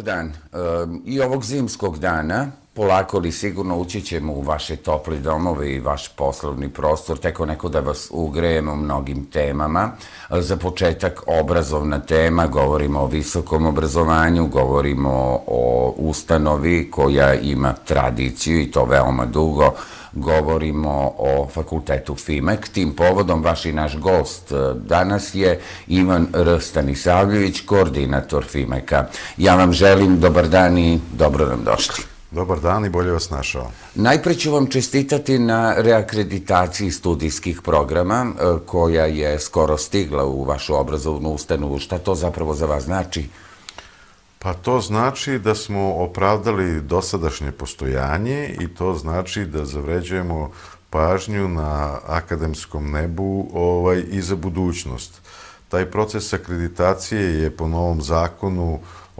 dobar dan. I ovog zimskog dana, polako li sigurno ući ćemo u vaše topli domove i vaš poslovni prostor, teko neko da vas ugrejemo mnogim temama. Za početak, obrazovna tema, govorimo o visokom obrazovanju, govorimo o ustanovi koja ima tradiciju i to veoma dugo, govorimo o fakultetu FIMEK. Tim povodom vaš i naš gost danas je Ivan R. Stanisavljević, koordinator FIMEK-a. Ja vam želim dobar dan i dobro nam došli. Dobar dan i bolje vas našao. Najpre ću vam čestitati na reakreditaciji studijskih programa koja je skoro stigla u vašu obrazovnu ustanovu. Šta to zapravo za vas znači? Pa to znači da smo opravdali dosadašnje postojanje i to znači da zavređujemo pažnju na akademskom nebu i za budućnost. Taj proces akreditacije je po novom zakonu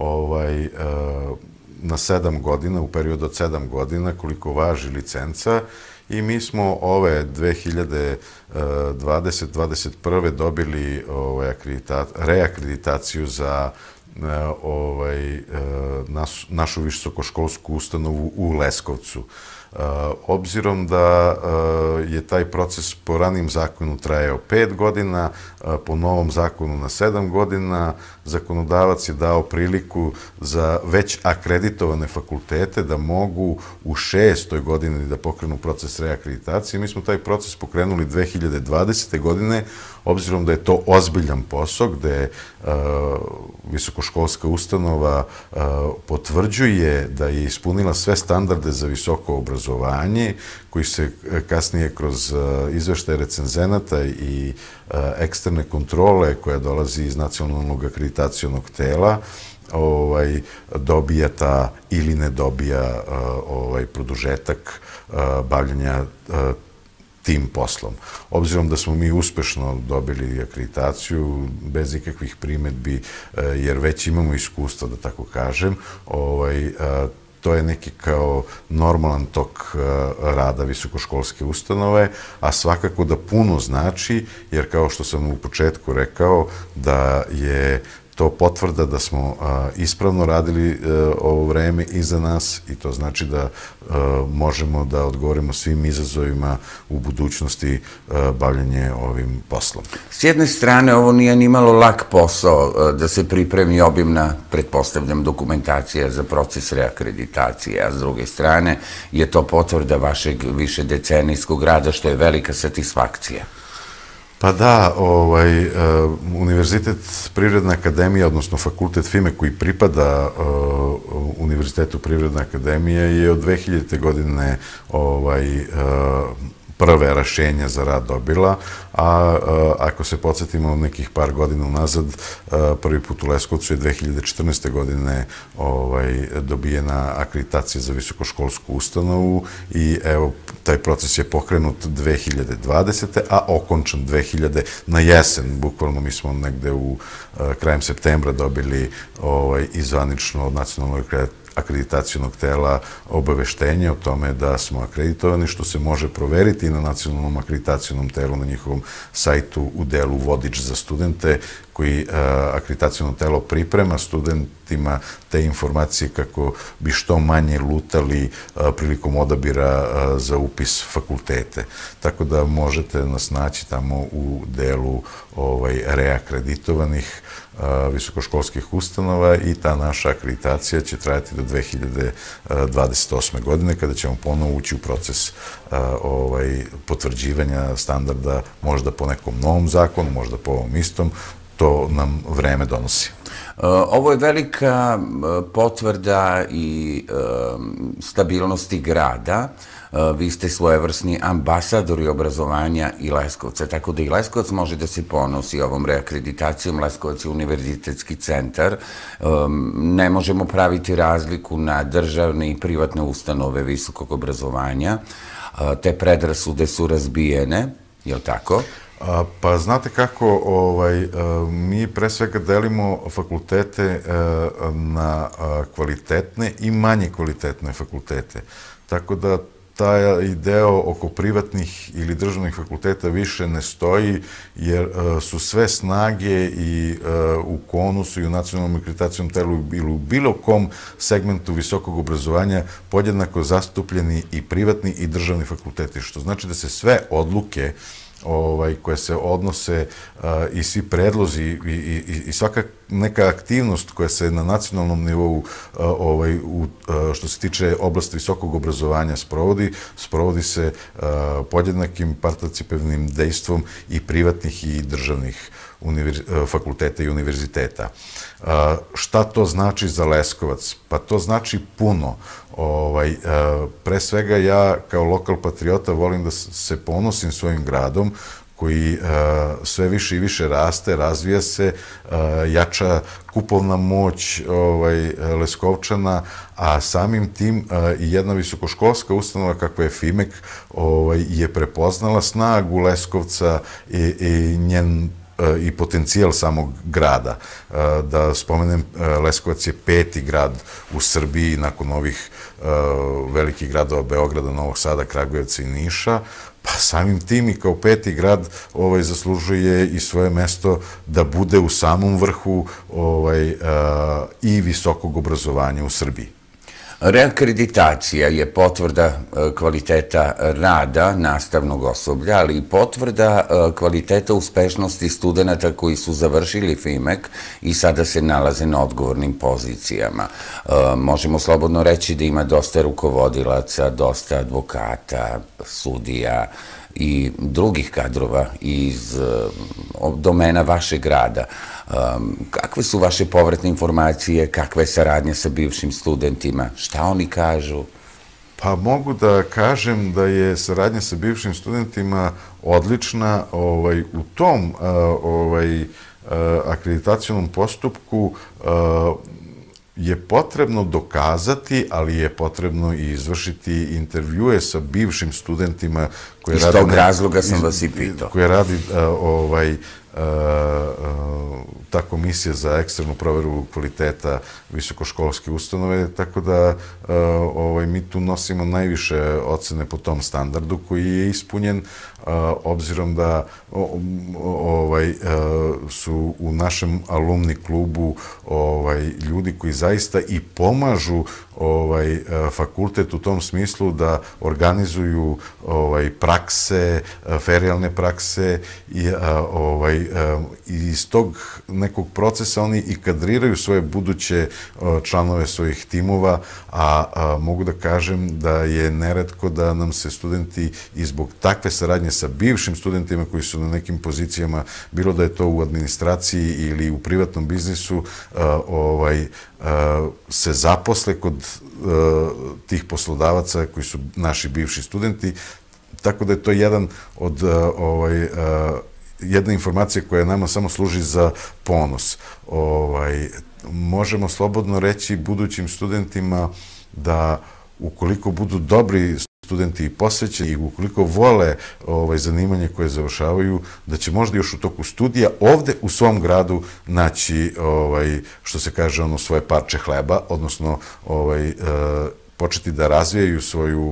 na 7 godina, u periodu od 7 godina, koliko važi licenca, i mi smo ove 2020-2021. dobili reakreditaciju za našu visokoškolsku ustanovu u Leskovcu. Obzirom da je taj proces po ranim zakonu trajao 5 godina, po novom zakonu na 7 godina, zakonodavac je dao priliku za već akreditovane fakultete da mogu u 6. godini da pokrenu proces reakreditacije. Mi smo taj proces pokrenuli 2020. godine, obzirom da je to ozbiljan posao gde visokoškolska ustanova potvrđuje da je ispunila sve standarde za visoko obrazovanje, koji se kasnije kroz izveštaje recenzenata i eksterne kontrole koja dolazi iz Nacionalnog akreditacionog tela dobija ta ili ne dobija produžetak bavljanja tim poslom. Obzirom da smo mi uspešno dobili akreditaciju, bez ikakvih primetbi, jer već imamo iskustva, da tako kažem, to je neki kao normalan tok rada visokoškolske ustanove, a svakako da puno znači, jer kao što sam u početku rekao, da je to potvrda da smo ispravno radili ovo vreme iza nas i to znači da možemo da odgovorimo svim izazovima u budućnosti bavljanje ovim poslom. S jedne strane, ovo nije ni malo lak posao da se pripremi obimna, pretpostavljam, dokumentacija za proces reakreditacije, a s druge strane je to potvrda vašeg višedecenijskog rada, što je velika satisfakcija. Pa da, Univerzitet Privredna akademija, odnosno fakultet FIMEK koji pripada Univerzitetu Privredna akademija je od 2000. godine prve rešenja za rad dobila, a ako se podsjetimo nekih par godina unazad, prvi put u Leskovcu je 2014. godine dobijena akreditacija za visokoškolsku ustanovu i evo, taj proces je pokrenut 2020. a okončan 2000. na jesen. Bukvalno mi smo negde u krajem septembra dobili i zvanično od Nacionalnog akreditacionog tela obaveštenje o tome da smo akreditovani, što se može proveriti na Nacionalnom akreditacionom telu na njihovom sajtu u delu Vodič za studente, koji akreditaciono telo priprema studentima te informacije kako bi što manje lutali prilikom odabira za upis fakultete. Tako da možete nas naći tamo u delu reakreditovanih visokoškolskih ustanova i ta naša akreditacija će trajati do 2028. godine kada ćemo ponovo ući u proces potvrđivanja standarda, možda po nekom novom zakonu, možda po ovom istom. To nam vreme donosi. Ovo je velika potvrda i stabilnosti grada. Vi ste svojevrsni ambasadori obrazovanja i Leskovca, tako da i Leskovac može da se ponosi ovom reakreditacijom. Leskovac je univerzitetski centar. Ne možemo praviti razliku na državne i privatne ustanove visokog obrazovanja. Te predrasude su razbijene, je li tako? Pa znate kako, mi pre svega delimo fakultete na kvalitetne i manje kvalitetne fakultete. Tako da taj deo oko privatnih ili državnih fakulteta više ne stoji, jer su sve snage i u KONUS-u i u Nacionalnom akreditacionom telu ili u bilo kom segmentu visokog obrazovanja podjednako zastupljeni i privatni i državni fakulteti, što znači da se sve odluke koje se odnose i svi predlozi i svaka neka aktivnost koja se na nacionalnom nivou što se tiče oblasti visokog obrazovanja sprovodi se podjednakim participativnim dejstvom i privatnih i državnih fakulteta i univerziteta. Šta to znači za Leskovac? Pa to znači puno. Pre svega ja kao lokal patriota volim da se ponosim svojim gradom koji sve više i više raste, razvija se, jača kupovna moć Leskovčana, a samim tim i jedna visokoškolska ustanova kakva je FIMEK je prepoznala snagu Leskovca i njen i potencijal samog grada. Da spomenem, Leskovac je 5. grad u Srbiji nakon ovih velikih gradova Beograda, Novog Sada, Kragujevca i Niša, pa samim tim i kao 5. grad zaslužuje i svoje mesto da bude u samom vrhu i visokog obrazovanja u Srbiji. Reakreditacija je potvrda kvaliteta rada nastavnog osoblja, ali i potvrda kvaliteta uspešnosti studenta koji su završili FIMEK i sada se nalaze na odgovornim pozicijama. Možemo slobodno reći da ima dosta rukovodilaca, dosta advokata, sudija i drugih kadrova iz domena vašeg rada. Kakve su vaše povratne informacije, kakva je saradnja sa bivšim studentima, šta oni kažu? Pa mogu da kažem da je saradnja sa bivšim studentima odlična. U tom akreditacionom postupku je potrebno dokazati, ali je potrebno i izvršiti intervjue sa bivšim studentima koje radi... Iz tog razloga sam vas i pitao. Koje radi ta komisija za eksternu proveru kvaliteta visokoškolske ustanove, tako da mi tu nosimo najviše ocene po tom standardu koji je ispunjen, obzirom da su u našem alumni klubu ljudi koji zaista i pomažu fakultet u tom smislu da organizuju prakse, ferijalne prakse i iz tog nekog procesa oni i kadriraju svoje buduće članove svojih timova, a mogu da kažem da je neretko da nam se studenti i zbog takve saradnje sa bivšim studentima koji su na nekim pozicijama, bilo da je to u administraciji ili u privatnom biznisu, se zaposle kod tih poslodavaca koji su naši bivši studenti, tako da je to jedna informacija koja nama samo služi za ponos. Možemo slobodno reći budućim studentima da ukoliko budu dobri studenti i posvećeni i ukoliko vole zanimanje koje završavaju, da će možda još u toku studija ovde u svom gradu naći, što se kaže, svoje parče hleba, odnosno početi da razvijaju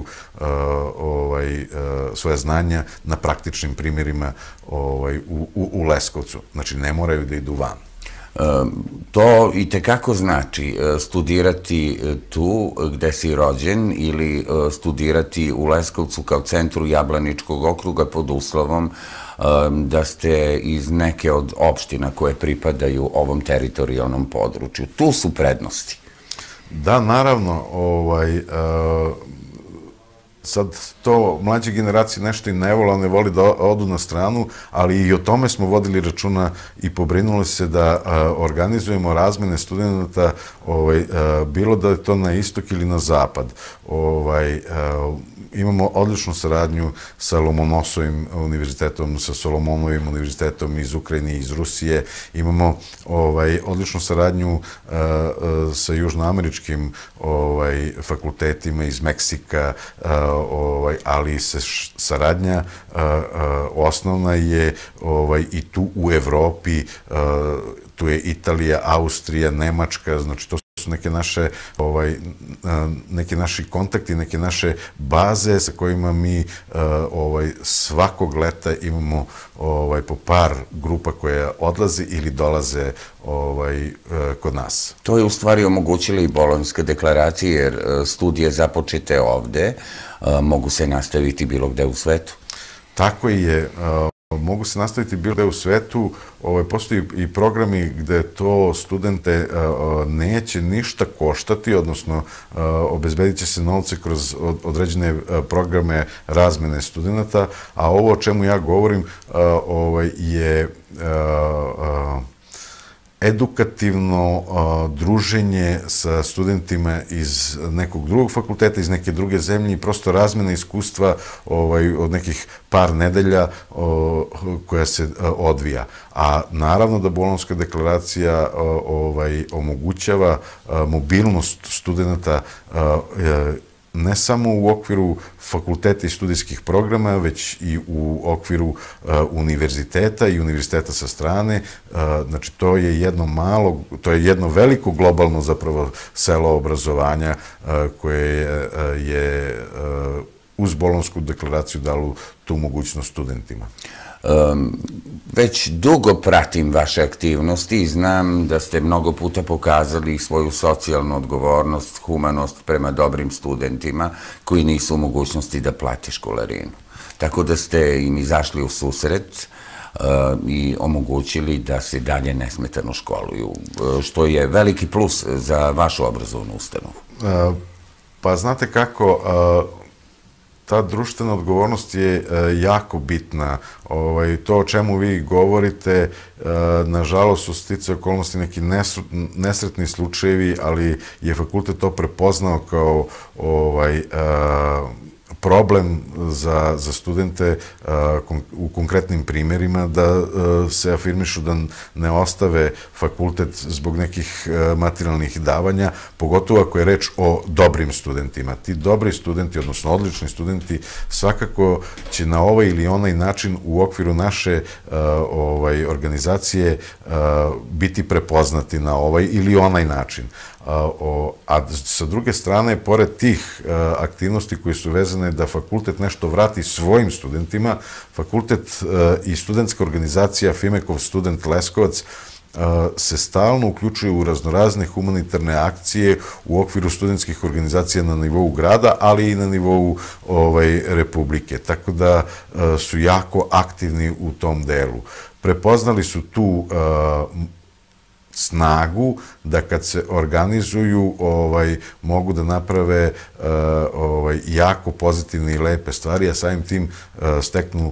svoje znanja na praktičnim primjerima u Leskovcu. Znači, ne moraju da idu van. To i tekako znači studirati tu gde si rođen ili studirati u Leskovcu kao centru Jablaničkog okruga pod uslovom da ste iz neke od opština koje pripadaju ovom teritorijalnom području. Tu su prednosti. Da, naravno, sad to mlađe generacije nešto i ne vole, one voli da odu na stranu, ali i o tome smo vodili računa i pobrinuli se da organizujemo razmene studenta, bilo da je to na istok ili na zapad. Imamo odličnu saradnju sa Lomonosovim univerzitetom, sa Solomonovim univerzitetom iz Ukrajine i iz Rusije. Imamo odličnu saradnju sa južnoameričkim fakultetima iz Meksika, ali saradnja osnovna je i tu u Evropi, tu je Italija, Austrija, Nemačka, znači to su su neki naši kontakti, neke naše baze sa kojima mi svakog leta imamo po par grupa koje odlaze ili dolaze kod nas. To je u stvari omogućila i Bolonjska deklaracija, jer studije započete ovde mogu se nastaviti bilo gde u svetu. Tako je. Mogu se nastaviti bilo gde u svetu. Postoji i programi gde to studente neće ništa koštati, odnosno obezbedit će se novce kroz određene programe razmene studenta, a ovo o čemu ja govorim je edukativno druženje sa studentima iz nekog drugog fakulteta, iz neke druge zemlje i prosto razmena iskustva od nekih par nedelja koja se odvija. A naravno da Bolonjska deklaracija omogućava mobilnost studenta ne samo u okviru fakulteta i studijskih programa, već i u okviru univerziteta i univerziteta sa strane. Znači, to je jedno veliko globalno zapravo selo obrazovanja koje je uz Bolonjsku deklaraciju dalo tu mogućnost studentima. Već dugo pratim vaše aktivnosti i znam da ste mnogo puta pokazali svoju socijalnu odgovornost, humanost prema dobrim studentima koji nisu u mogućnosti da plate školarinu. Tako da ste im izašli u susret i omogućili da se dalje nesmetano školuju, što je veliki plus za vašu obrazovnu ustanovu. Pa znate kako, ta društvena odgovornost je jako bitna. To o čemu vi govorite, nažalost su sticaja okolnosti neki nesretni slučajevi, ali je fakultet to prepoznao kao problem za studente u konkretnim primjerima, da se afirmišu da ne ostave fakultet zbog nekih materijalnih davanja, pogotovo ako je reč o dobrim studentima. Ti dobri studenti, odnosno odlični studenti, svakako će na ovaj ili onaj način u okviru naše organizacije biti prepoznati na ovaj ili onaj način. A sa druge strane, pored tih aktivnosti koje su vezane da fakultet nešto vrati svojim studentima, fakultet i studentska organizacija FIMEK-ov student Leskovac se stalno uključuju u raznorazne humanitarne akcije u okviru studentskih organizacija na nivou grada, ali i na nivou Republike. Tako da su jako aktivni u tom delu. Prepoznali su tu snagu da kad se organizuju mogu da naprave jako pozitivne i lepe stvari, a samim tim steknu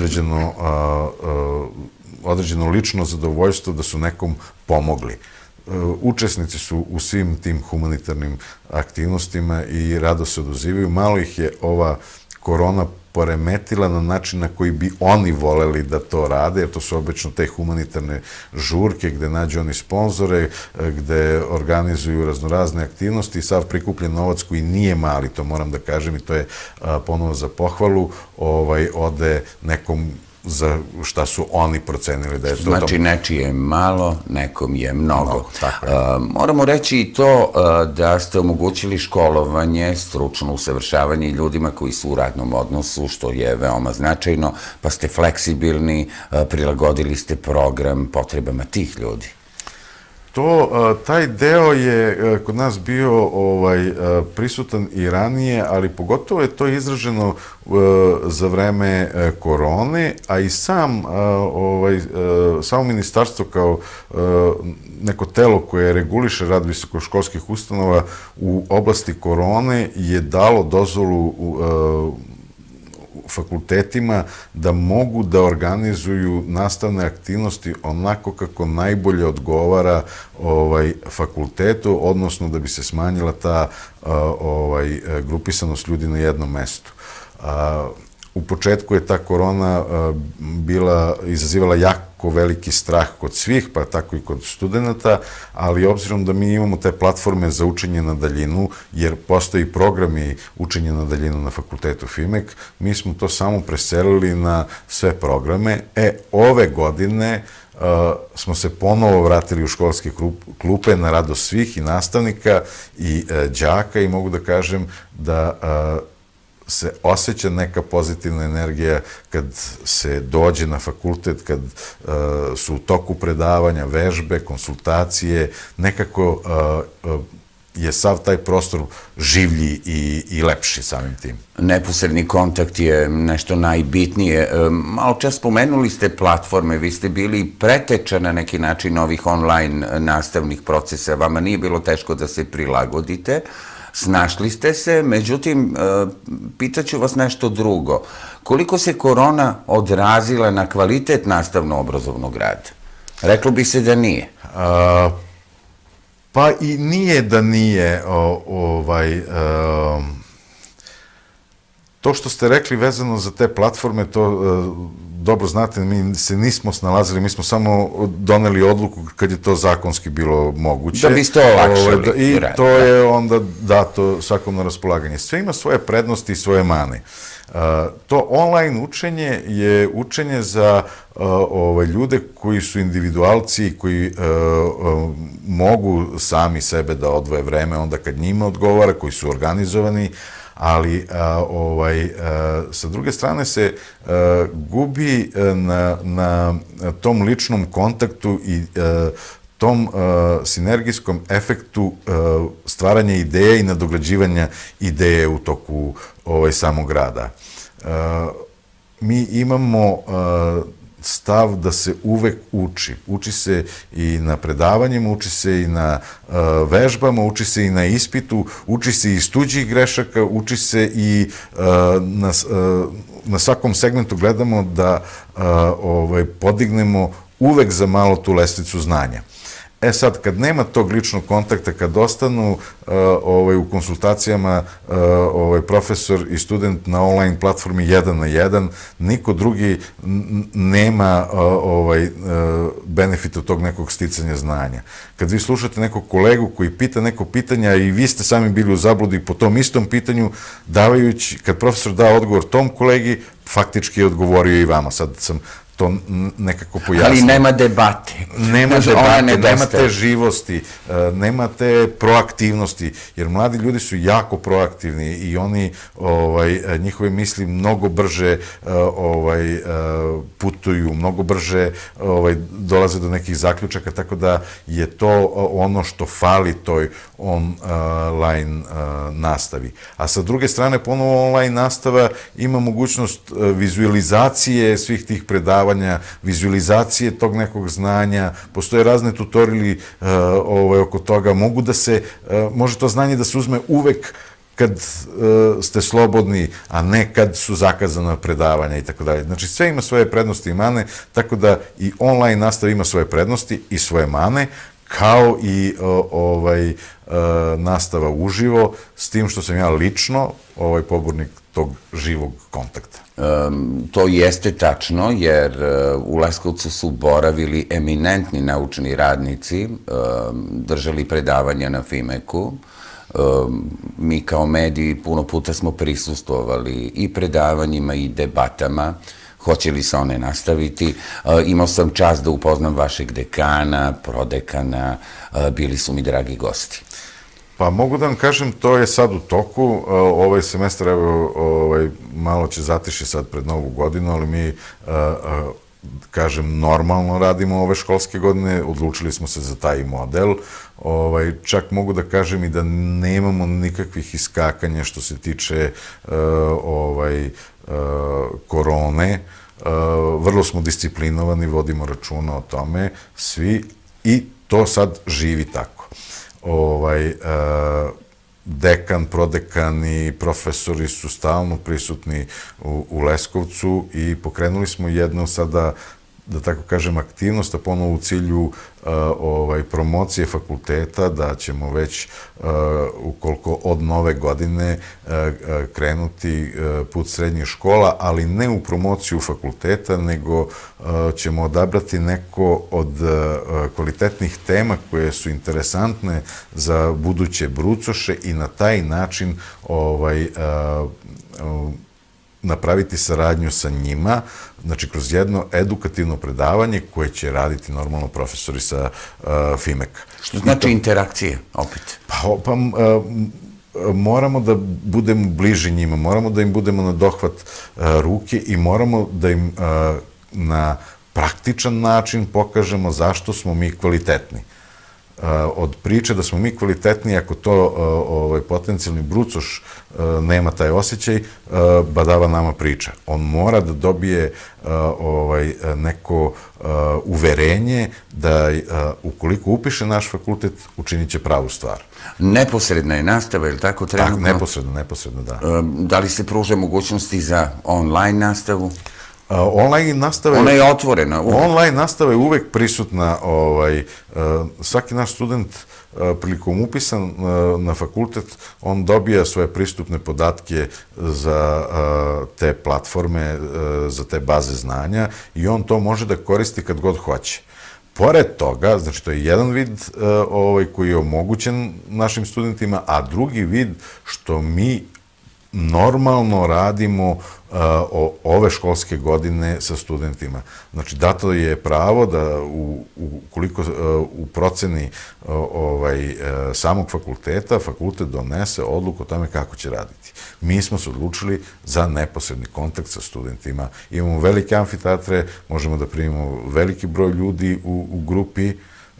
određeno lično zadovoljstvo da su nekom pomogli. Učesnici su u svim tim humanitarnim aktivnostima i rado se odazivaju. Malo ih je ova korona poremetila na način na koji bi oni voleli da to rade, jer to su obično te humanitarne žurke gde nađu oni sponzore, gde organizuju raznorazne aktivnosti i sav prikupljen novac koji nije mali, to moram da kažem i to je ponovo za pohvalu, ode nekom za šta su oni procenili da je to. Znači, nečije je malo, nekom je mnogo. Moramo reći i to da ste omogućili školovanje, stručno usavršavanje ljudima koji su u radnom odnosu, što je veoma značajno, pa ste fleksibilni, prilagodili ste program potrebama tih ljudi. Taj deo je kod nas bio prisutan i ranije, ali pogotovo je to izraženo za vreme korone, a i samo ministarstvo kao neko telo koje reguliše rad visokoškolskih ustanova u oblasti korone je dalo dozvolu fakultetima da mogu da organizuju nastavne aktivnosti onako kako najbolje odgovara fakultetu, odnosno da bi se smanjila ta grupisanost ljudi na jednom mestu. U početku je ta korona izazivala jako veliki strah kod svih, pa tako i kod studenta, ali obzirom da mi imamo te platforme za učenje na daljinu, jer postoji programi učenja na daljinu na fakultetu FIMEK, mi smo to samo preselili na sve programe. Ove godine smo se ponovo vratili u školske klupe na radost svih i nastavnika i đaka i mogu da kažem da se osjeća neka pozitivna energija kad se dođe na fakultet, kad su u toku predavanja, vežbe, konsultacije, nekako je sav taj prostor življi i lepši samim tim. Neposredni kontakt je nešto najbitnije. Malo čas spomenuli ste platforme, vi ste bili preteča na neki način ovih online nastavnih procesa, vama nije bilo teško da se prilagodite, snašli ste se, međutim, pitaću vas nešto drugo. Koliko se korona odrazila na kvalitet nastavno-obrazovnog rada? Reklo bi se da nije. Pa i nije da nije. To što ste rekli vezano za te platforme, to dobro znate, mi se nismo snalazili, mi smo samo doneli odluku kad je to zakonski bilo moguće. Da biste olakšali. I to je onda dato svakom na raspolaganje. Sve ima svoje prednosti i svoje mane. To online učenje je učenje za ljude koji su individualci, koji mogu sami sebe da odvoje vreme onda kad njima odgovara, koji su organizovani, ali sa druge strane se gubi na tom ličnom kontaktu i tom sinergijskom efektu stvaranja ideja i nadograđivanja ideje u toku samog rada. Mi imamo stav da se uvek uči. Uči se i na predavanjima, uči se i na vežbama, uči se i na ispitu, uči se i iz tuđih grešaka, uči se i na svakom segmentu gledamo da podignemo uvek za malo tu lestvicu znanja. E sad, kad nema tog ličnog kontakta, kad ostanu u konsultacijama profesor i student na online platformi 1 na 1, niko drugi nema benefit od tog nekog sticanja znanja. Kad vi slušate nekog kolegu koji pita neko pitanja i vi ste sami bili u zabludi po tom istom pitanju, davajući, kad profesor da odgovor tom kolegi, faktički je odgovorio i vama. Sad sam to nekako pojasnio. Ali nema debate. Nema debate, nema te živosti, nema te proaktivnosti, jer mladi ljudi su jako proaktivni i oni, njihove misli mnogo brže putuju, mnogo brže dolaze do nekih zaključaka, tako da je to ono što fali toj online nastavi. A sa druge strane, ponovo online nastava ima mogućnost vizualizacije svih tih predavanja, vizualizacije tog nekog znanja, postoje razne tutorili oko toga, može to znanje da se uzme uvek kad ste slobodni, a ne kad su zakazana predavanja i tako dalje. Znači, sve ima svoje prednosti i mane, tako da i online nastava ima svoje prednosti i svoje mane, kao i nastava uživo, s tim što sam ja lično pobornik tog živog kontakta. To jeste tačno, jer u Leskovcu su boravili eminentni naučni radnici, držali predavanja na FIMEK-u. Mi kao mediji puno puta smo prisustvovali i predavanjima i debatama. Hoće li se one nastaviti? Imao sam čast da upoznam vašeg dekana, prodekana, bili su mi dragi gosti. Pa mogu da vam kažem, to je sad u toku, ovaj semestar, evo, malo će zatiši sad pred Novu godinu, ali mi, kažem, normalno radimo ove školske godine, odlučili smo se za taj model, čak mogu da kažem i da nemamo nikakvih iskakanja što se tiče korone, vrlo smo disciplinovani, vodimo računa o tome, svi, i to sad živi tako. Dekan, prodekan i profesori su stalno prisutni u Leskovcu i pokrenuli smo jednu sada, da tako kažem, aktivnost, a ponovo u cilju promocije fakulteta, da ćemo već, ukoliko od nove godine, krenuti put srednjih škola, ali ne u promociju fakulteta, nego ćemo odabrati neko od kvalitetnih tema koje su interesantne za buduće brucoše i na taj način napraviti saradnju sa njima, znači kroz jedno edukativno predavanje koje će raditi normalno profesori sa FIMEK-a. Što znači interakcije, opet? Pa moramo da budemo bliži njima, moramo da im budemo na dohvat ruke i moramo da im na praktičan način pokažemo zašto smo mi kvalitetni. Od priče da smo mi kvalitetni, ako to potencijalni brucoš nema taj osjećaj, badava nama priča. On mora da dobije neko uverenje da ukoliko upiše naš fakultet, učinit će pravu stvar. Neposredna je nastava, je li tako trenutno? Neposredno, da. Da li se pruže mogućnosti za online nastavu? Online nastava Ona je otvorena. Online nastava je uvek prisutna. Svaki naš student prilikom upisa na fakultet, on dobija svoje pristupne podatke za te platforme, za te baze znanja i on to može da koristi kad god hoće. Pored toga, znači to je jedan vid koji je omogućen našim studentima, a drugi vid što mi normalno radimo ove školske godine sa studentima. Znači, dato je pravo da ukoliko u proceni samog fakulteta, fakultet donese odluku o tome kako će raditi. Mi smo se odlučili za neposredni kontakt sa studentima. Imamo velike amfiteatre, možemo da primimo veliki broj ljudi u grupi,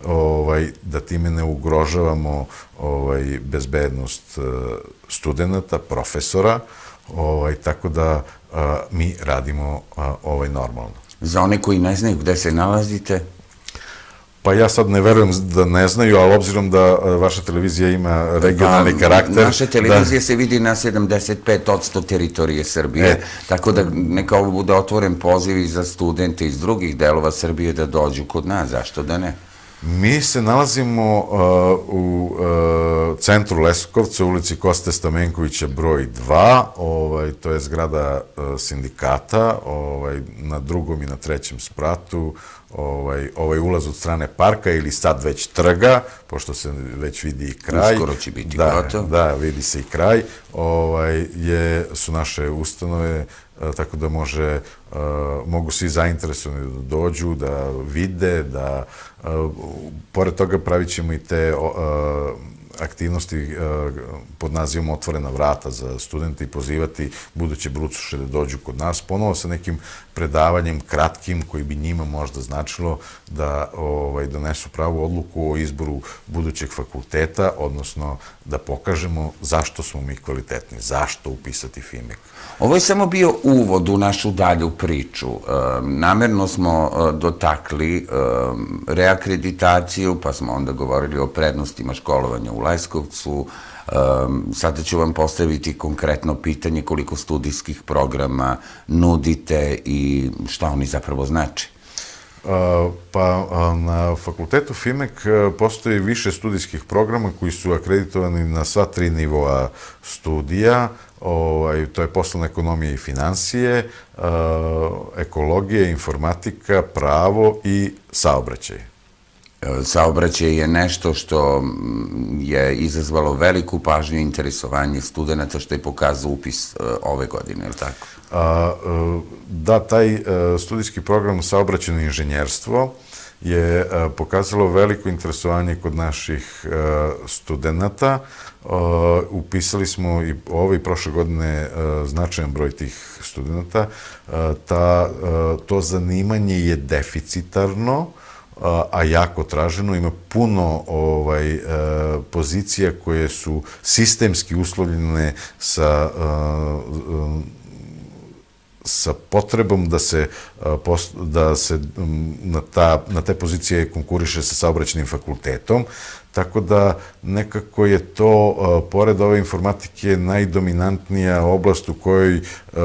da time ne ugrožavamo bezbednost studenta, profesora, tako da mi radimo normalno. Za one koji ne znaju gde se nalazite? Pa ja sad ne verujem da ne znaju, ali obzirom da vaša televizija ima regionalni karakter... Naša televizija se vidi na 75% teritorije Srbije, tako da neka ovo bude otvoren poziv i za studente iz drugih delova Srbije da dođu kod nas, zašto da ne? Mi se nalazimo u centru Leskovca, u ulici Koste Stamenkovića broj 2, to je zgrada sindikata, na drugom i na trećem spratu, ovaj ulaz od strane parka ili sad već trga, pošto se već vidi i kraj. Uskoro će biti gotov. Da, vidi se i kraj, su naše ustanove, tako da mogu svi zainteresovani da dođu, da vide, da pored toga pravit ćemo i te aktivnosti pod nazivom Otvorena vrata za studente i pozivati buduće brucoše da dođu kod nas, ponovo sa nekim predavanjem kratkim koji bi njima možda značilo da donesu pravu odluku o izboru budućeg fakulteta, odnosno da pokažemo zašto smo mi kvalitetni, zašto upisati FIMEK. Ovo je samo bio uvod u našu dalju priču. Namerno smo dotakli reakreditaciju, pa smo onda govorili o prednostima školovanja u Leskovcu. Sada ću vam postaviti konkretno pitanje koliko studijskih programa nudite i šta oni zapravo znači. Pa na fakultetu FIMEK postoji više studijskih programa koji su akreditovani na sva 3 nivoa studija. To je poslovna ekonomija i finansije, ekologija, informatika, pravo i saobraćaj. Saobraćaj je nešto što je izazvalo veliku pažnju i interesovanje studenta, što je pokazao upis ove godine, je li tako? Da, taj studijski program saobraćajno inženjerstvo je pokazalo veliko interesovanje kod naših studenta. Upisali smo i ove i prošle godine značajan broj tih studenta. To zanimanje je deficitarno, a jako traženo. Ima puno pozicija koje su sistemski uslovljene sa potrebom da se na te pozicije konkuriše sa saobraćajnim fakultetom, tako da nekako je to, pored ove informatike, najdominantnija oblast u kojoj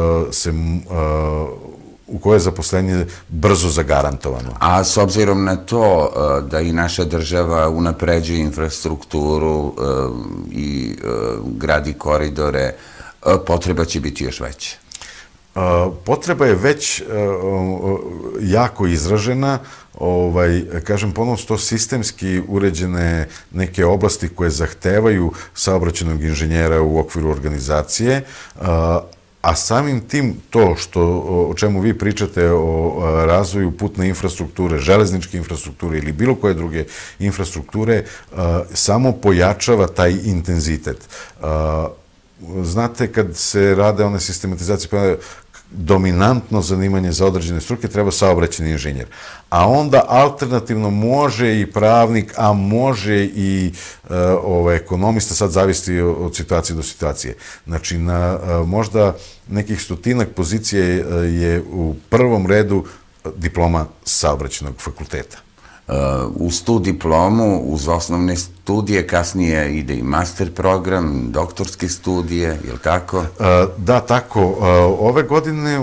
je zaposlenje brzo zagarantovano. A s obzirom na to da i naša država unapređuje infrastrukturu i gradi koridore, potreba će biti još veća. Potreba je već jako izražena, kažem ponovno, su to sistemski uređene neke oblasti koje zahtevaju saobraćajnog inženjera u okviru organizacije, a samim tim to o čemu vi pričate o razvoju putne infrastrukture, železničke infrastrukture ili bilo koje druge infrastrukture, samo pojačava taj intenzitet. Znate, kad se rade one sistematizacije, dominantno zanimanje za određene struke treba saobraćajni inženjer. A onda alternativno može i pravnik, a može i ekonomista, sad zavisi od situacije do situacije. Znači, na možda nekih 100-ak pozicija je u prvom redu diploma saobraćajnog fakulteta. Uz tu diplomu, uz osnovne studije, kasnije ide i master program, doktorske studije, je li tako? Da, tako. Ove godine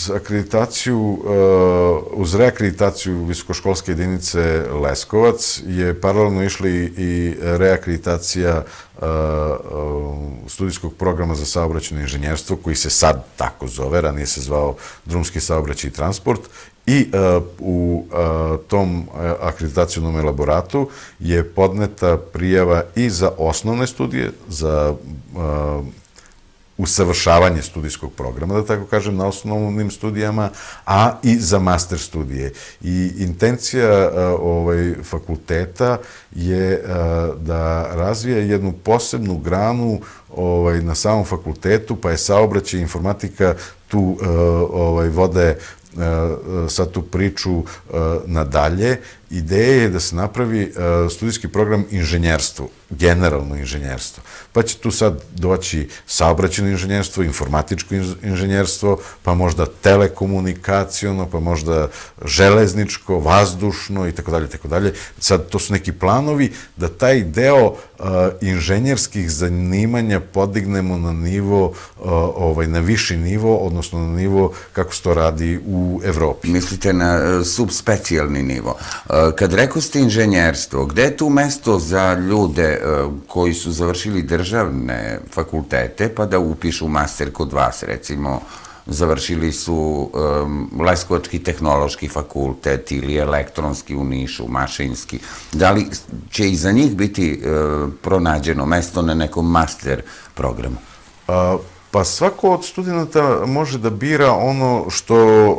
uz reakreditaciju visokoškolske jedinice Leskovac je paralelno išli i reakreditacija studijskog programa za saobraćajno inženjerstvo, koji se sad tako zove, ranije se zvao drumski saobraćaj i transport, i u tom akreditacionom elaboratu je podneta prijava i za osnovne studije, za usavršavanje studijskog programa, da tako kažem, na osnovnim studijama, a i za master studije. I intencija fakulteta je da razvije jednu posebnu granu na samom fakultetu, pa je saobraćaj i informatika tu vode sad tu priču nadalje. Ideja je da se napravi studijski program inženjerstvo, generalno inženjerstvo. Pa će tu sad doći saobraćajno inženjerstvo, informatičko inženjerstvo, pa možda telekomunikaciono, pa možda železničko, vazdušno i tako dalje, tako dalje. Sad, to su neki planovi da taj deo inženjerskih zanimanja podignemo na nivo, na viši nivo, odnosno na nivo kako se to radi u Evropi. Mislite na subspecijalni nivo. Kad rekao ste inženjerstvo, gde je tu mesto za ljude koji su završili državne fakultete pa da upišu master kod vas, recimo završili su Leskovački tehnološki fakultet ili elektronski u Nišu, mašinski. Da li će i za njih biti pronađeno mesto na nekom master programu? Pa svako od studenta može da bira ono što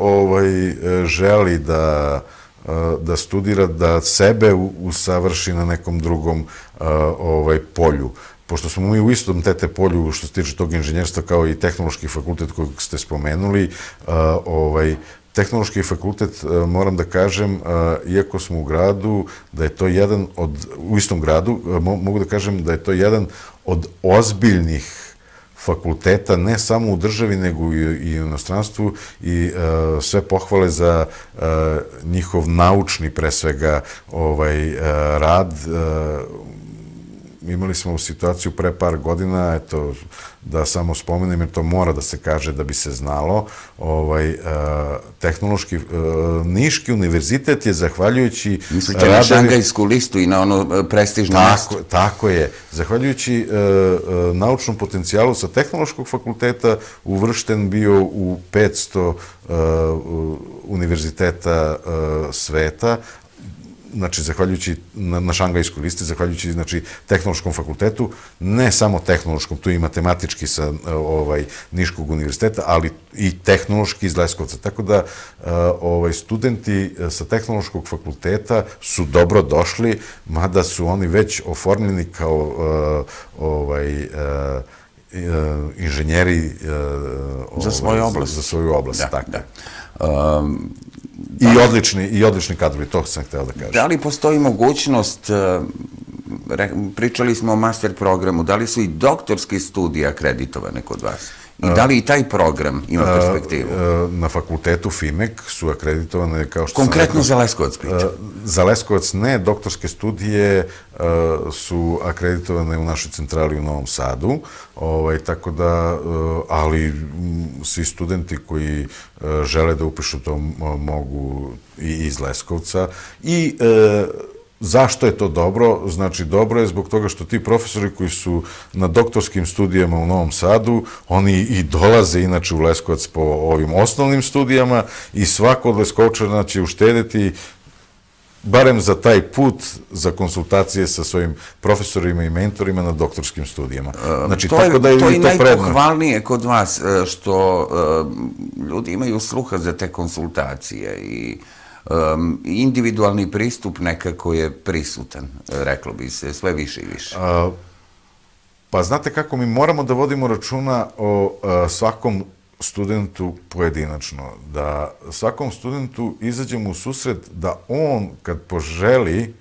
želi da studira, da sebe usavrši na nekom drugom polju. Pošto smo mi u istom polju što se tiče tog inženjerstva kao i tehnološki fakultet kojeg ste spomenuli, tehnološki fakultet, moram da kažem, iako smo u gradu, da je to jedan u istom gradu, mogu da kažem da je to jedan od ozbiljnih fakulteta, ne samo u državi, nego i u inostranstvu, i sve pohvale za njihov naučni, pre svega, rad. Imali smo situaciju pre par godina, eto, da samo spomenem, jer to mora da se kaže da bi se znalo, tehnološki, Niški univerzitet je zahvaljujući... Mislite na Šangajsku listu i na ono prestižno mesto? Tako je. Zahvaljujući naučnom potencijalu sa tehnološkog fakulteta uvršten bio u 500 univerziteta sveta, znači, zahvaljujući na Šangajskoj listi, zahvaljujući, znači, tehnološkom fakultetu, ne samo tehnološkom, tu i matematički sa Niškog univerziteta, ali i tehnološki iz Leskovca. Tako da, studenti sa tehnološkog fakulteta su dobro došli, mada su oni već oformljeni kao inženjeri za svoju oblast. Za svoju oblast, tako. I odlični kadrovi, to sam hteo da kažem. Da li postoji mogućnost, pričali smo o master programu, da li su i doktorske studije akreditovane kod vas? I da li i taj program ima perspektivu? Na fakultetu FIMEK su akreditovane, kao što sam rekao... Konkretno za Leskovac pričam. Za Leskovac ne, doktorske studije su akreditovane u našoj centrali u Novom Sadu, tako da, ali svi studenti koji žele da upišu to mogu i iz Leskovca. I zašto je to dobro? Znači, dobro je zbog toga što ti profesori koji su na doktorskim studijama u Novom Sadu, oni i dolaze inače u Leskovac po ovim osnovnim studijama i svako od Leskovčana će uštedeti barem za taj put, za konsultacije sa svojim profesorima i mentorima na doktorskim studijama. Znači, tako da je i to prednost. To je najpohvalnije kod vas, što ljudi imaju sluha za te konsultacije i individualni pristup nekako je prisutan, reklo bi se, sve više i više. Pa znate kako, mi moramo da vodimo računa o svakom studentu pojedinačno, da svakom studentu izađemo u susret da on, kad poželi,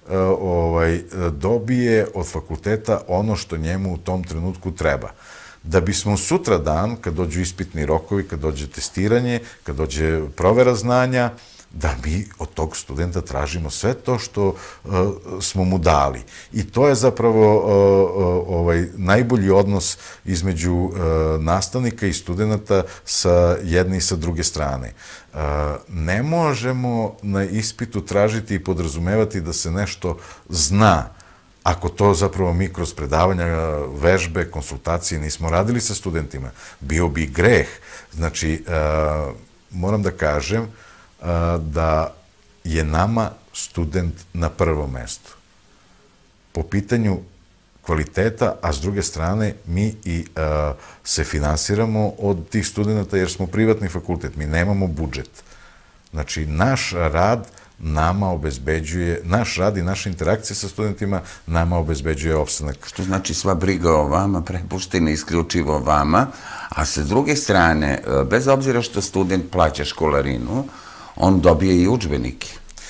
dobije od fakulteta ono što njemu u tom trenutku treba. Da bismo sutra dan, kad dođu ispitni rokovi, kad dođe testiranje, kad dođe provera znanja, da mi od tog studenta tražimo sve to što smo mu dali. I to je zapravo najbolji odnos između nastavnika i studenta sa jedne i sa druge strane. Ne možemo na ispitu tražiti i podrazumevati da se nešto zna, ako to zapravo mi kroz predavanja, vežbe, konsultacije nismo radili sa studentima. Bio bi greh. Znači, moram da kažem da je nama student na prvom mestu. Po pitanju kvaliteta, a s druge strane mi i se finansiramo od tih studenta jer smo privatni fakultet, mi nemamo budžet. Znači, naš rad nama obezbeđuje, naš rad i naša interakcija sa studentima nama obezbeđuje opstanak. Što znači sva briga o vama prepuštena isključivo vama, a sa druge strane, bez obzira što student plaća školarinu, on dobije i udžbenike.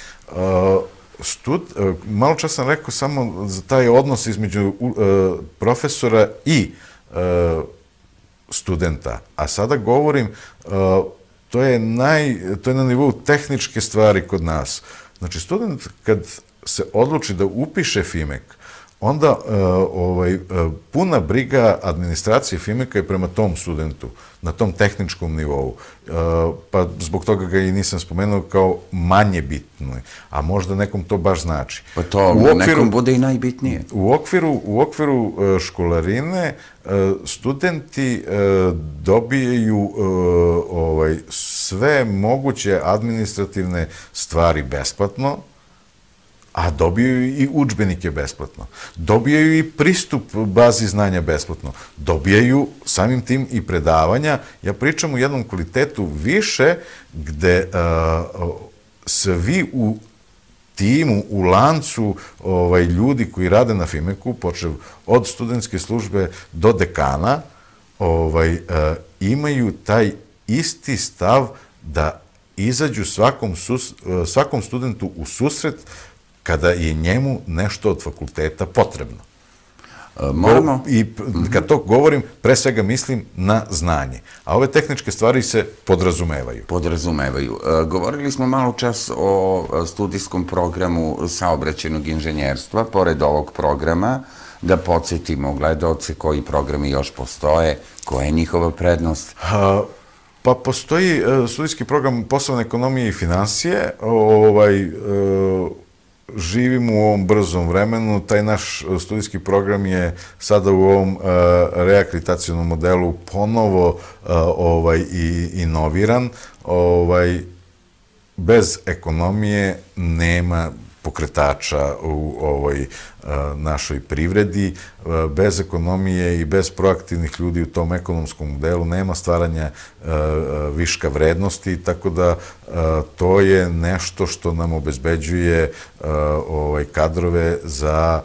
Malo čas sam rekao samo za taj odnos između profesora i studenta, a sada govorim, to je na nivou tehničke stvari kod nas. Znači, student kad se odluči da upiše FIMEK, onda puna briga administracije FIMEK-a je prema tom studentu, na tom tehničkom nivou. Pa zbog toga ga i nisam spomenuo kao manje bitno, a možda nekom to baš znači. Pa to nekom bude i najbitnije. U okviru školarine studenti dobijaju sve moguće administrativne stvari besplatno, a dobijaju i udžbenike besplatno. Dobijaju i pristup bazi znanja besplatno. Dobijaju samim tim i predavanja. Ja pričam u jednom kvalitetu više gde svi u timu, u lancu ljudi koji rade na FIMEK-u, počev od studentske službe do dekana, imaju taj isti stav da izađu svakom studentu u susret kada je njemu nešto od fakulteta potrebno. I kad to govorim, pre svega mislim na znanje. A ove tehničke stvari se podrazumevaju. Govorili smo malo čas o studijskom programu saobraćajnog inženjerstva. Pored ovog programa, da podsjetimo gledaoce koji programi još postoje, koja je njihova prednost? Pa postoji studijski program poslovne ekonomije i finansije. Živimo u ovom brzom vremenu, taj naš studijski program je sada u ovom reakreditacionom modelu ponovo inoviran. Bez ekonomije nema pokretača u ovoj našoj privredi. Bez ekonomije i bez proaktivnih ljudi u tom ekonomskom modelu nema stvaranja viška vrednosti, tako da to je nešto što nam obezbeđuje kadrove za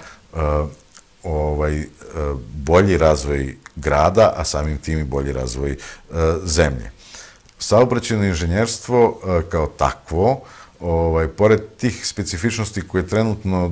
bolji razvoj grada, a samim tim i bolji razvoj zemlje. Saobraćajno inženjerstvo kao takvo, pored tih specifičnosti koje trenutno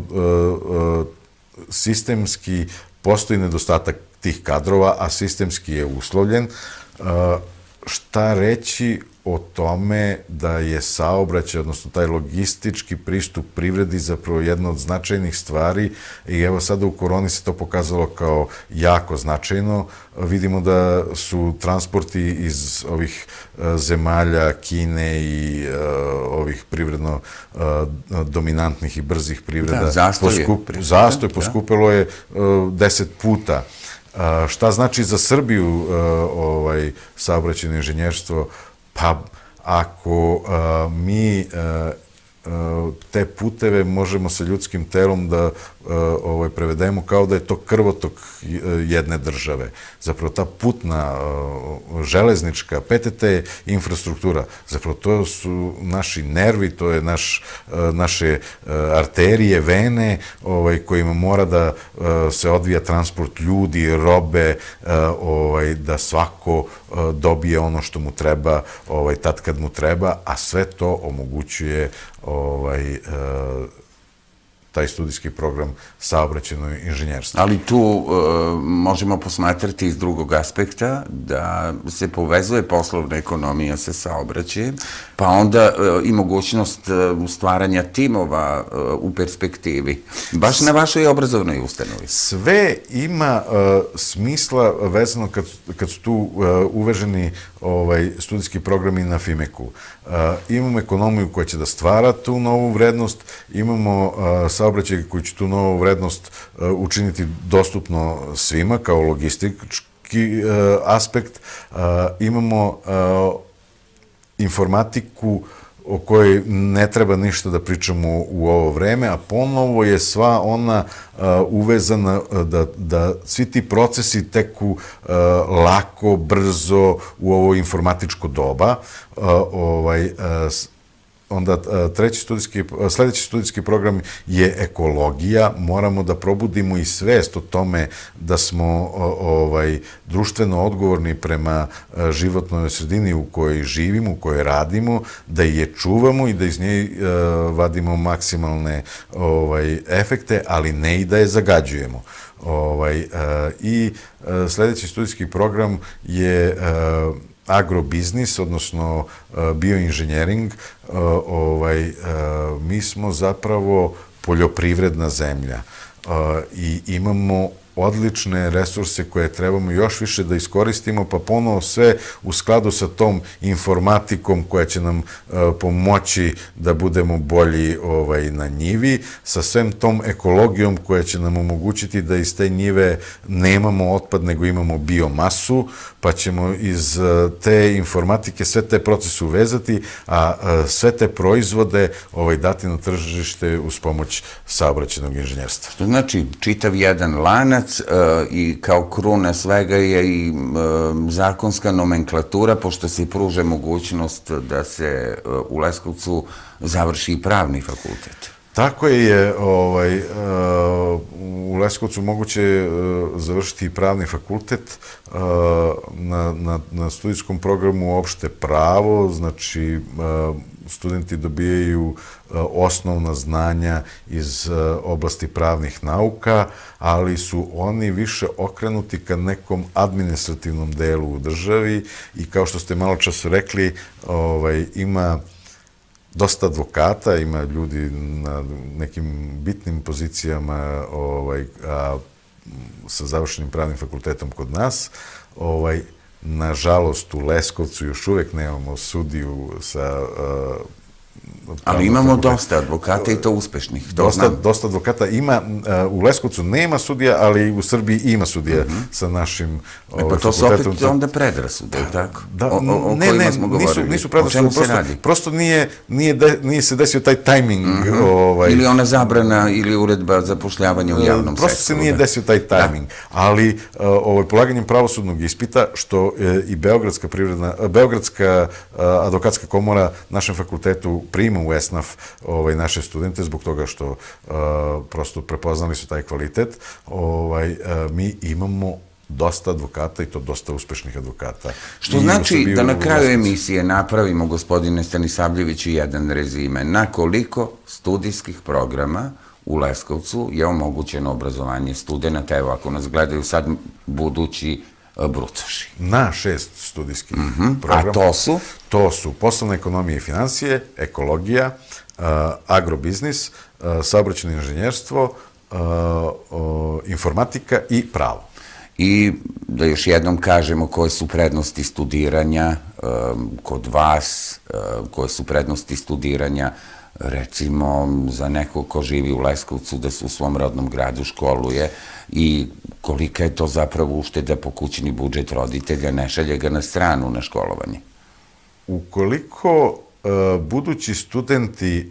sistemski postoji nedostatak tih kadrova, a sistemski je uslovljen, šta reći o tome da je saobraćaj, odnosno taj logistički pristup privredi zapravo jedna od značajnih stvari i evo sada u koroni se to pokazalo kao jako značajno. Vidimo da su transporti iz ovih zemalja Kine i ovih privredno dominantnih i brzih privreda. Zastoj poskupilo je 10 puta. Šta znači za Srbiju saobraćajno inženjerstvo? Pa ako mi te puteve možemo sa ljudskim telom da prevedemo kao da je to krvotok jedne države. Zapravo ta putna, železnička, PTT infrastruktura, zapravo to su naši nervi, to je naše arterije, vene kojima mora da se odvija transport ljudi, robe, da svako dobije ono što mu treba tad kad mu treba, a sve to omogućuje taj studijski program saobraćajnog inženjerstva. Ali tu možemo posmatrati iz drugog aspekta da se povezuje poslovna ekonomija sa saobraćajem, pa onda i mogućnost stvaranja timova u perspektivi, baš na vašoj obrazovnoj ustanovi. Sve ima smisla vezano kad su tu uveženi studijski programi na FIMEK-u. Imamo ekonomiju koja će da stvara tu novu vrednost, imamo saobraćaj koji će tu novu vrednost učiniti dostupno svima kao logistički aspekt. Imamo informatiku o kojoj ne treba ništa da pričamo u ovo vreme, a ponovo je sva ona uvezana da svi ti procesi teku lako, brzo u ovo informatičko doba. Onda sledeći studijski program je ekologija. Moramo da probudimo i svest o tome da smo društveno odgovorni prema životnoj sredini u kojoj živimo, u kojoj radimo, da je čuvamo i da iz nje vadimo maksimalne efekte, ali ne i da je zagađujemo. I sledeći studijski program je agrobiznis, odnosno bioinženjering. Mi smo zapravo poljoprivredna zemlja i imamo odlične resurse koje trebamo još više da iskoristimo, pa ponovo sve u skladu sa tom informatikom koja će nam pomoći da budemo bolji na njivi, sa svem tom ekologijom koja će nam omogućiti da iz te njive nemamo otpad, nego imamo biomasu, pa ćemo iz te informatike sve te procese uvezati, a sve te proizvode dati na tržište uz pomoć saobraćajnog inženjerstva. Što znači, čitav jedan lanac i kao kruna svega je i zakonska nomenklatura, pošto se pruža mogućnost da se u Leskovcu završi i pravni fakultet. Tako je, u Leskovcu moguće završiti i pravni fakultet, na studijskom programu opšte pravo, znači studenti dobijaju osnovna znanja iz oblasti pravnih nauka, ali su oni više okrenuti ka nekom administrativnom delu u državi i kao što ste malo čas rekli, ima dosta advokata, ima ljudi na nekim bitnim pozicijama sa završenim pravnim fakultetom kod nas. Nažalost, u Leskovcu još uvek nemamo sudiju sa... Ali imamo dosta advokata i to uspešnih. Dosta advokata ima. U Leskovcu nema sudija, ali u Srbiji ima sudija sa našim fakultetom. Pa to su opet onda predrasude, tako? Ne, nisu predrasude. Prosto nije se desio taj tajming. Ili ona zabrana ili uredba zapošljavanja u javnom sektoru. Prosto se nije desio taj tajming. Ali polaganjem pravosudnog ispita, što i Beogradska advokatska komora našem fakultetu prima u ESNAF naše studente zbog toga što prosto prepoznali su taj kvalitet. Mi imamo dosta advokata i to dosta uspešnih advokata. Što znači da na kraju emisije napravimo, gospodine Stanisavljeviću, jedan rezime. Na koliko studijskih programa u Leskovcu je omogućeno obrazovanje studenta, evo ako nas gledaju sad budući brucoši? Na 6 studijskih programa. A to su? To su poslovna ekonomija i financije, ekologija, agrobiznis, saobraćajno inženjerstvo, informatika i pravo. I da još jednom kažemo koje su prednosti studiranja kod vas, koje su prednosti studiranja recimo za nekog ko živi u Leskovcu da se u svom rodnom gradu školuje i kolika je to zapravo ušteda po kućni budžet roditelja, ne šalje ga na stranu na školovanje? Ukoliko budući studenti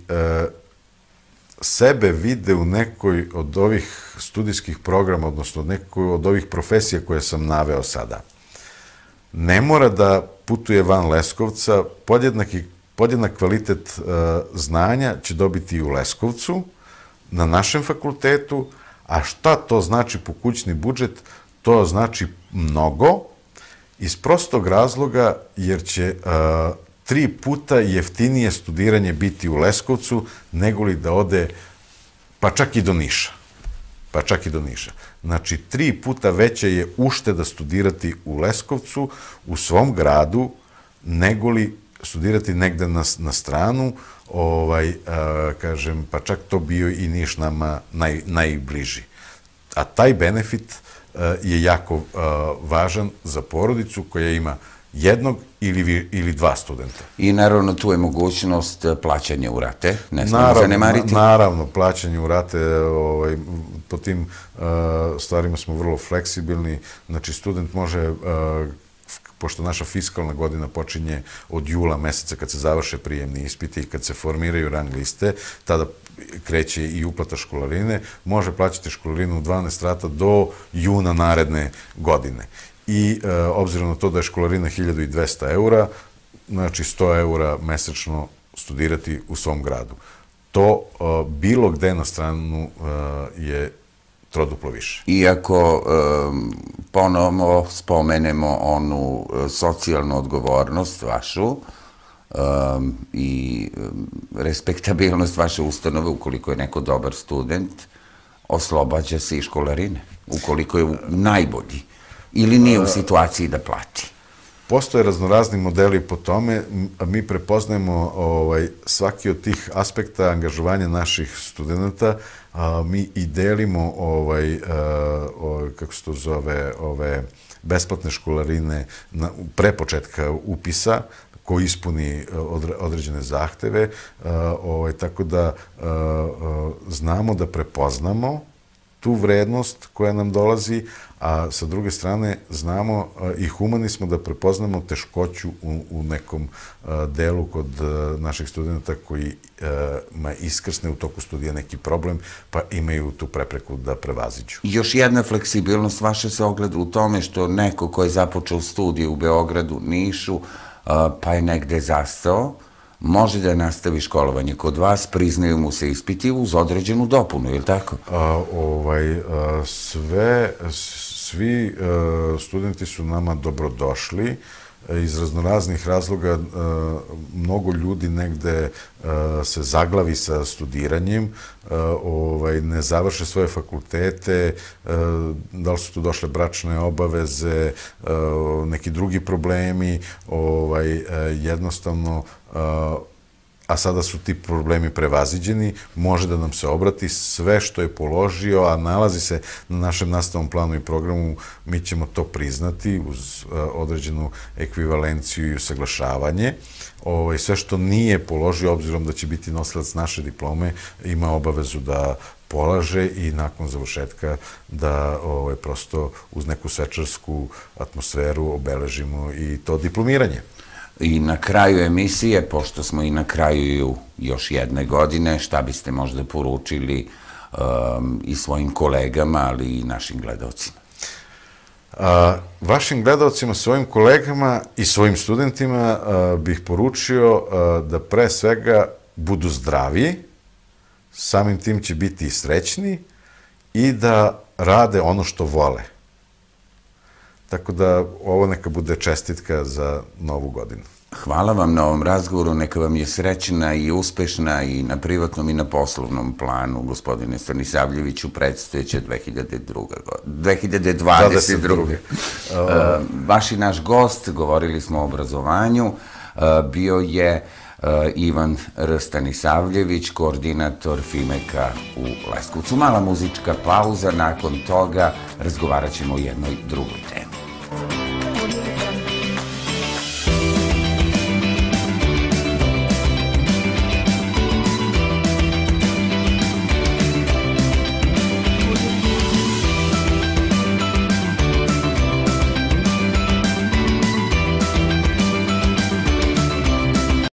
sebe vide u nekoj od ovih studijskih programa, odnosno nekoj od ovih profesija koje sam naveo sada, ne mora da putuje van Leskovca, podjednak kvalitet znanja će dobiti i u Leskovcu, na našem fakultetu, a šta to znači po kućni budžet? To znači mnogo, iz prostog razloga jer će 3 puta jeftinije studiranje biti u Leskovcu nego li da ode pa čak i do Niša. Pa čak i do Niša. Znači, 3 puta veća je ušteda studirati u Leskovcu, u svom gradu, nego li studirati negde na stranu, kažem, pa čak to bio i Niš nama najbliži. A taj benefit je jako važan za porodicu koja ima jednog ili 2 studenta. I naravno tu je mogućnost plaćanja u rate, ne smemo zanemariti. Naravno, plaćanje u rate, po tim stvarima smo vrlo fleksibilni, znači student može, pošto naša fiskalna godina počinje od jula meseca kad se završe prijemni ispiti i kad se formiraju rang liste, tada kreće i uplata školarine, može plaćati školarinu u 12 rata do juna naredne godine. I obzirom na to da je školarina 1200 eura, znači 100 eura mesečno studirati u svom gradu. To bilo gde na stranu je troduplo više. Iako ponovno spomenemo onu socijalnu odgovornost vašu i respektabilnost vaše ustanove, ukoliko je neko dobar student, oslobađa se i školarine, ukoliko je najbolji ili nije u situaciji da plati. Postoje raznorazni modeli po tome, a mi prepoznajemo svaki od tih aspekta angažovanja naših studenta, mi i delimo, kako se to zove, ove besplatne školarine pre početka upisa, ko ispuni određene zahteve, tako da znamo da prepoznamo tu vrednost koja nam dolazi, a sa druge strane znamo i humani smo da prepoznamo teškoću u nekom delu kod naših studenta koji iskrsne u toku studija neki problem, pa imaju tu prepreku da prevaziđu. Još jedna fleksibilnost vaša se ogleda u tome što neko ko je započeo studije u Beogradu, Nišu, pa je negde zastao, može da nastavi školovanje kod vas, priznaju mu se ispiti uz određenu dopunu, je li tako? Svi studenti su nama dobrodošli. Iz raznoraznih razloga mnogo ljudi negde se zaglavi sa studiranjem, ne završe svoje fakultete, da li su tu došle bračne obaveze, neki drugi problemi, jednostavno, a sada su ti problemi prevaziđeni, može da nam se obrati sve što je položio, a nalazi se na našem nastavnom planu i programu, mi ćemo to priznati uz određenu ekvivalenciju i usaglašavanje. Sve što nije položio, obzirom da će biti nosilac naše diplome, ima obavezu da polaže i nakon završetka da prosto uz neku svečarsku atmosferu obeležimo i to diplomiranje. I na kraju emisije, pošto smo i na kraju još jedne godine, šta biste možda poručili i svojim kolegama, ali i našim gledalcima? Vašim gledalcima, svojim kolegama i svojim studentima bih poručio da pre svega budu zdravi, samim tim će biti i srećni i da rade ono što vole. Tako da ovo neka bude čestitka za novu godinu. Hvala vam na ovom razgovoru, neka vam je srećna i uspešna i na privatnom i na poslovnom planu, gospodine Stanisavljeviću, predstojeće 2022. Vaš i naš gost, govorili smo o obrazovanju, bio je Ivan R. Stanisavljević, koordinator FIMEK-a u Leskovcu. Mala muzička pauza, nakon toga razgovarat ćemo o jednoj drugoj temi.